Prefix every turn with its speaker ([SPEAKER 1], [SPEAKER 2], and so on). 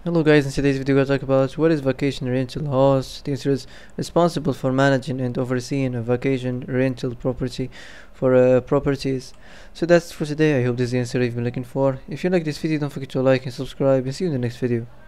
[SPEAKER 1] Hello guys, in today's video we're going to talk about what is vacation rental host. The answer is responsible for managing and overseeing a vacation rental property for properties. So that's for today. I hope this is the answer you've been looking for. If you like this video, don't forget to like and subscribe, and see you in the next video.